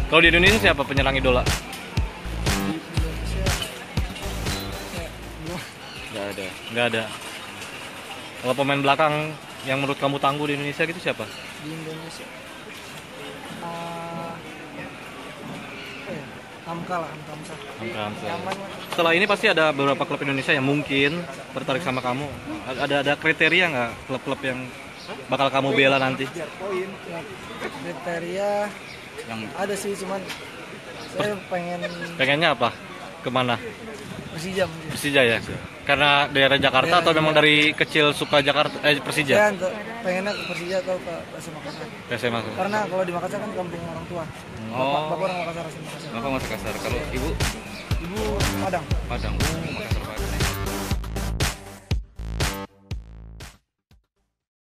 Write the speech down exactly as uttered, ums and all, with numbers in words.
Kalau di Indonesia siapa penyerang idola? Di Indonesia kayak belum. Nggak ada. Nggak ada. Kalau pemain belakang yang menurut kamu tangguh di Indonesia gitu siapa? Di Indonesia uh, apa ya? Hamka lah, Hamka Hamzah. Hamka Hamzah. Nyaman lah. Setelah ini pasti ada beberapa klub Indonesia yang mungkin tertarik sama kamu. Ada ada kriteria nggak klub-klub yang bakal kamu bela nanti? Ya, kriteria Yang ada sih, cuman saya pengen pengennya apa? Kemana? Persija mungkin. Persija ya? Karena daerah Jakarta Daerah atau memang Jakarta. dari kecil suka Jakarta eh Persija? Saya untuk- pengennya ke Persija atau ke P S M Makassar. P S M Makassar. Karena kalau di Makassar kan kampung orang tua. Bapak, Oh. bapak orang Makassar, asli Makassar. Bapak masuk Makassar. Kalau ibu Ibu Padang. Padang. Oh, Makassar Padang.